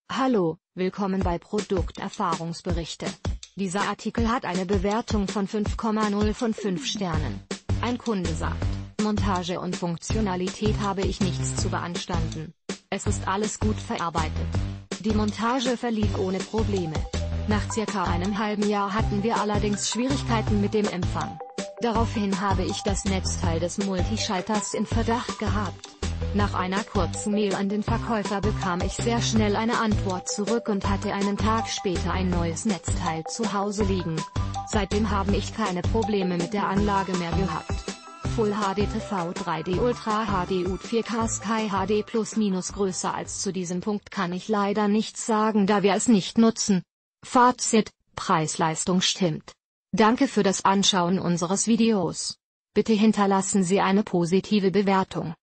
Hallo, willkommen bei Produkterfahrungsberichte. Dieser Artikel hat eine Bewertung von 5,0 von 5 Sternen. Ein Kunde sagt, Montage und Funktionalität habe ich nichts zu beanstanden. Es ist alles gut verarbeitet. Die Montage verlief ohne Probleme. Nach circa einem halben Jahr hatten wir allerdings Schwierigkeiten mit dem Empfang. Daraufhin habe ich das Netzteil des Multischalters in Verdacht gehabt. Nach einer kurzen Mail an den Verkäufer bekam ich sehr schnell eine Antwort zurück und hatte einen Tag später ein neues Netzteil zu Hause liegen. Seitdem habe ich keine Probleme mit der Anlage mehr gehabt. Full HD TV 3D Ultra HD UT 4K Sky HD Plus minus größer als zu diesem Punkt kann ich leider nichts sagen, da wir es nicht nutzen. Fazit: Preis-Leistung stimmt. Danke für das Anschauen unseres Videos. Bitte hinterlassen Sie eine positive Bewertung.